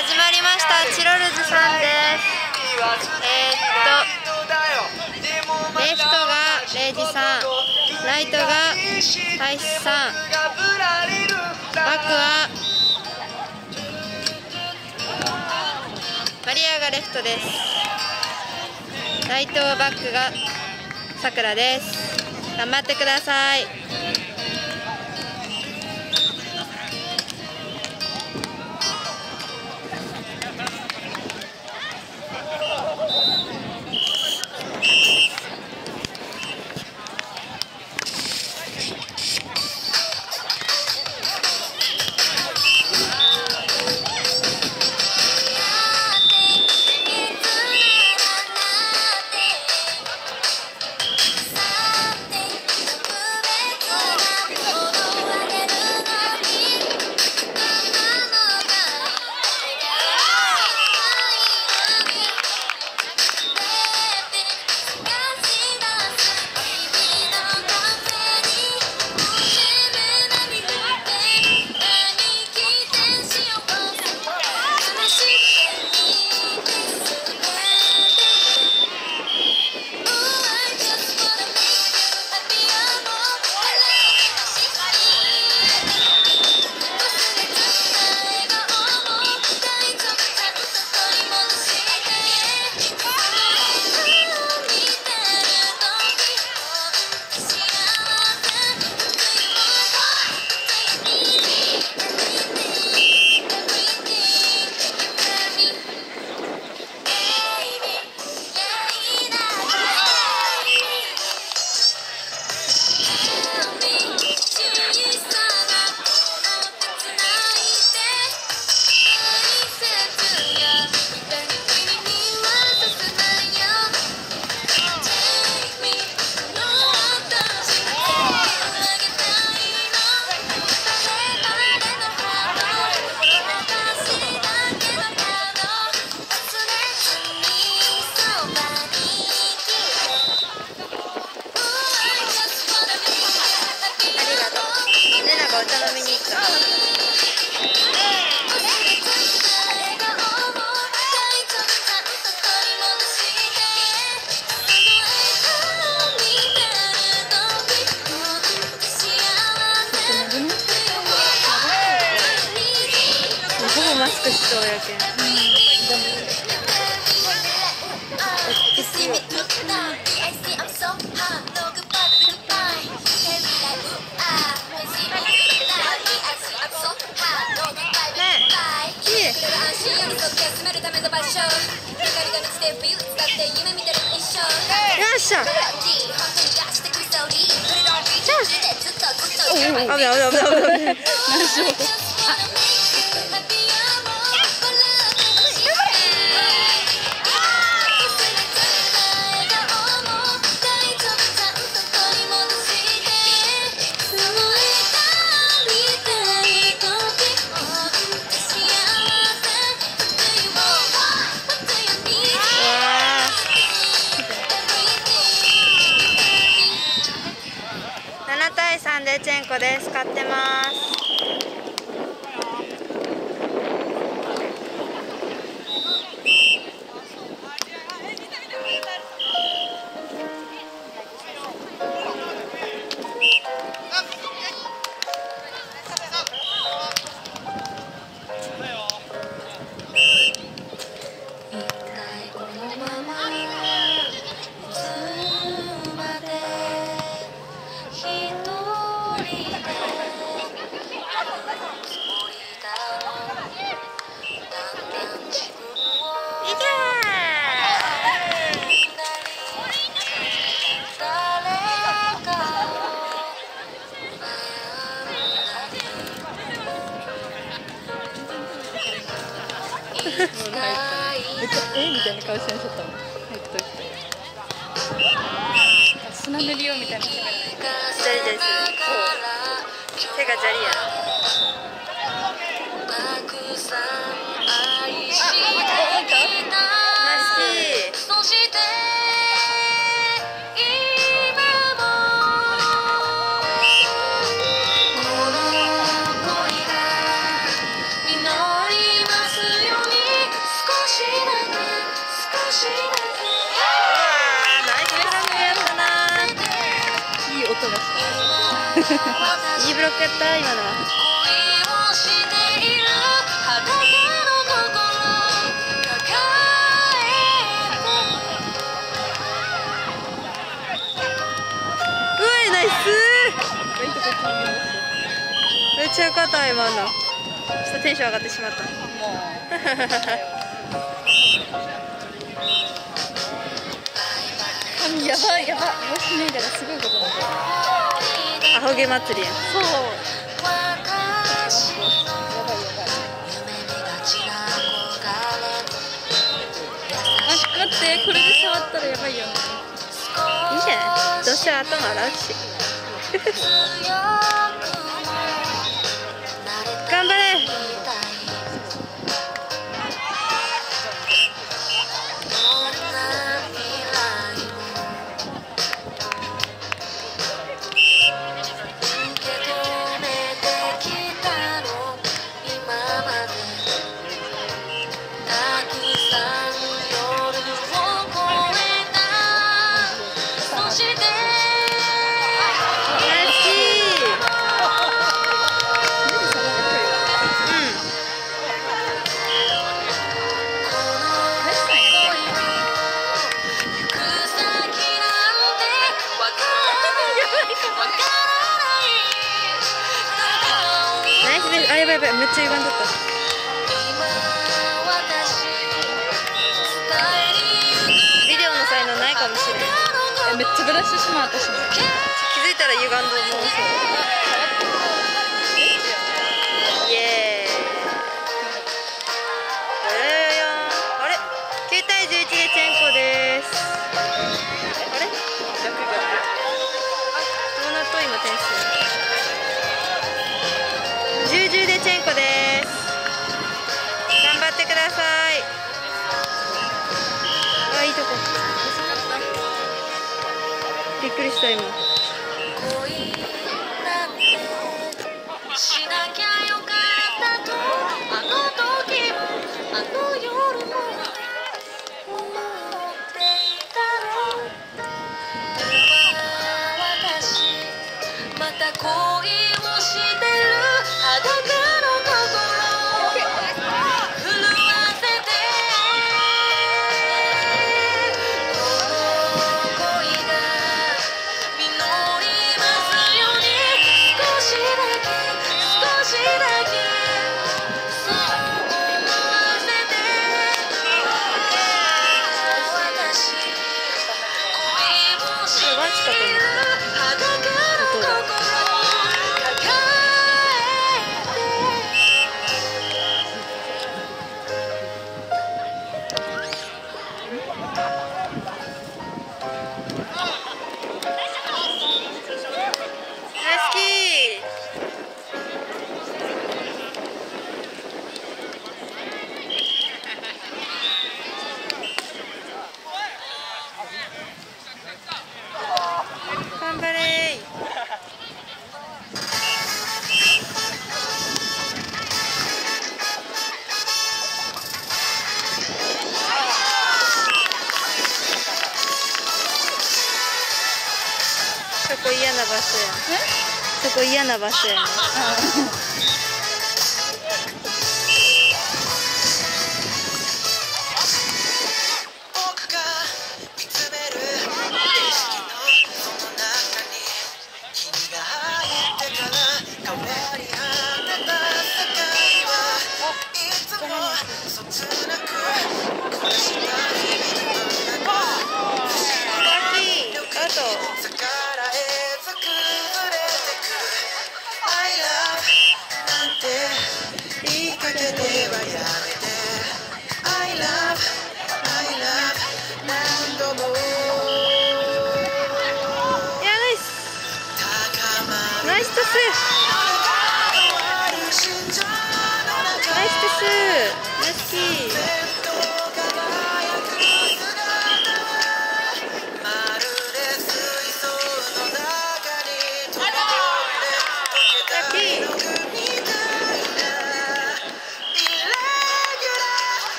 始まりました。チロルズさんです。レフトがレイジさん、ライトが大志さん、バックはマリアがレフトです。ライトバックがさくらです。頑張ってください。お茶飲みに行った。ほぼマスクしそうやけん。よっしゃ。危ない危ない危ない。何しよう。7対3でチェンコです。勝ってます。みたいな顔してんしょったもん。入っといて。砂塗りよみたいな。ジャリジャリする。そう。手がジャリや。 実りますようにいいブロックやった今のは。うわいナイスー。めっちゃよかった今の。ちょっとテンション上がってしまった。 やばいやばい、もし脱いだらすごいことになる。 アホ毛祭りやん。 そう。あ、光って、これで触ったらやばいよね。 いいんじゃない？どうせ頭洗うし。頑張れ。あ、やばいやばい、めっちゃ歪んだった。ビデオの才能ないかもしれん。 めっちゃブラッシュしまう私も。 気づいたら歪んどもうそう。イエーイ。あれ？9対11でチェンコです。あれ？逆。どうなっと今点数。10でチェンコです。頑張ってください。あ、いいとこ。びっくりした今。頑張れー。そこ嫌な場所やん。そこ嫌な場所やん。ナイストス。ナイストス。ナイスキー。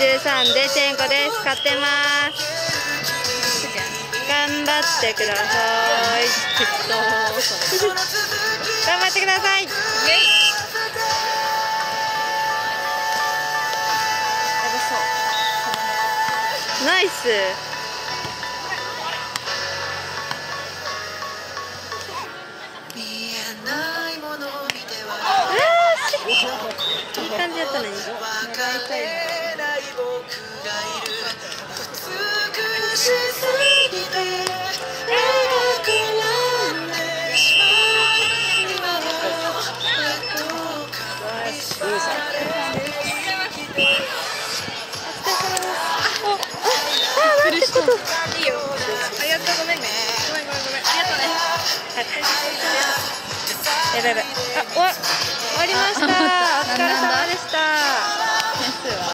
13デチェンコです。勝ってます。頑張ってください。頑張ってください。ナイス。いい感じだったのに。いいよ。あ、やった、ごめんね。ごめん。ありがとうね。やばい。あ、終わりました。お疲れ様。